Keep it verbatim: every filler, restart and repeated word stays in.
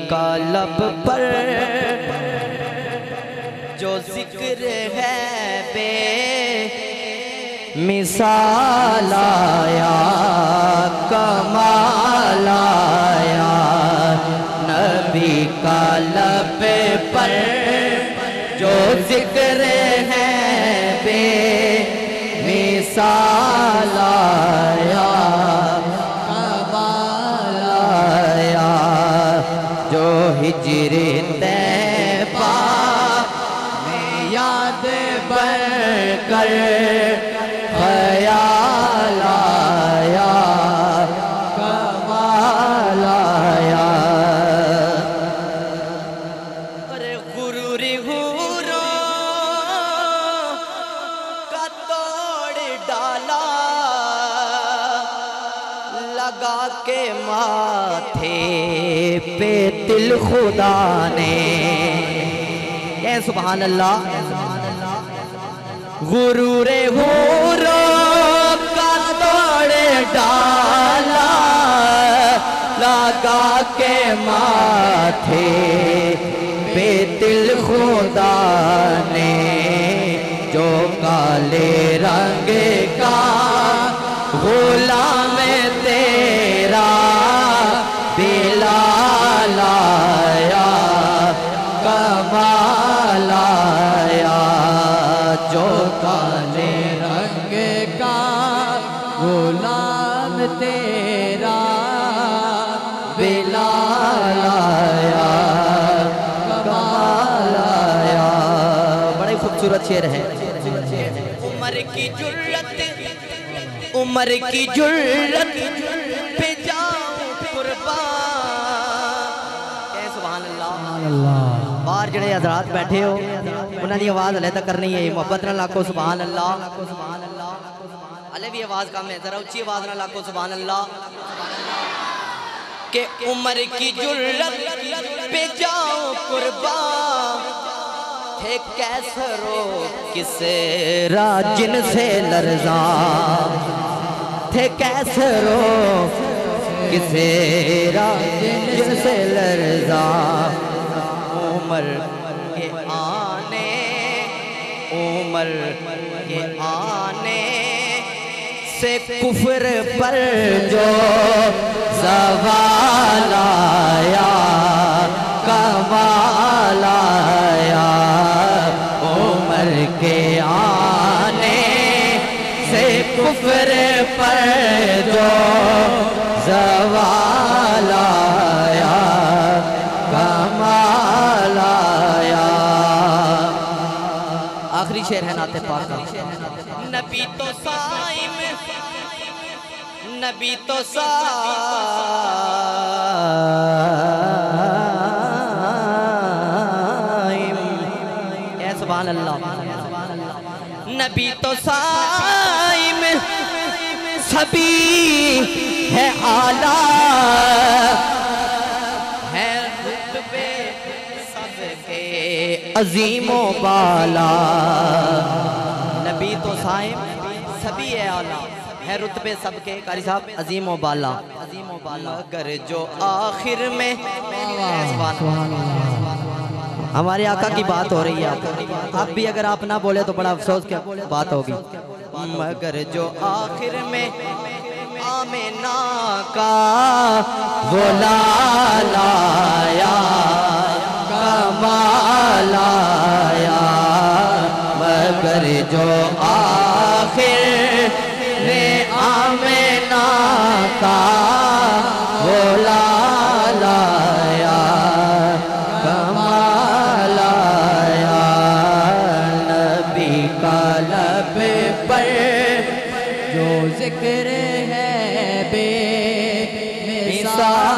کا لب پر جو ذکر ہے بے مثال آیا کمال آیا نبی کا لب پر جو ذکر ہے بے مثال آیا کمال آیا جو ہجر طیبہ میں یاد بر کر خیال آیا کمال آیا ارے غرور غوروں کا توڑ ڈالا لگا کے ماتھے پہ تل خدا نے اے سبحان اللہ غرور غوروں کا توڑ ڈالا لگا کے ماتھے پہ تل خدا نے جو کالے رنگ کا غلام تیرا بلال آیا کمال آیا جو کالے رنگ کا غلام تیرا بلال آیا کمال آیا بڑے خوبصورت شعر ہے عمر کی جرت عمر کی جرت پہ جاؤ قربان کہ سبحان اللہ باہر جڑے حضرات بیٹھے ہو انہاں دی آواز علیحدہ کرنی ہے محبت نہ لاکھو سبحان اللہ علیہ بھی آواز کام ہے ذرا اچھی آواز نہ لاکھو سبحان اللہ کہ عمر کی جرت پہ جاؤ قربان تھے کیسرو کسرا جن سے لرزاں تھے کیسرو کسرا جن سے لرزاں عمر کے آنے عمر کے آنے سے کفر پر جو زوال آیا کمال آیا عمر کے آنے سے کفر پر جو زوال آیا کمال آیا آخری شعر ہے نعت پاک کا نبی تو صائم نبی تو صائم اے سبحان اللہ نبی تو صائم سبھی ہے اعلیٰ ہے رتبے سب کے عظیم و بالا نبی تو صائم سبھی ہے اعلیٰ ہے رتبے سب کے قاری صاحب عظیم و بالا مگر جو آخر میں ہمارے آقا کی بات ہو رہی ہے اب بھی اگر آپ نہ بولے تو بڑا افسوس کی بات ہوگی مگر جو آخر میں آمینہ کا غلال آیا کمال آیا مگر جو آخر میں آمینہ کا غلال آیا کمال آیا نبی کا لب پر جو ذکر ہے بے مثال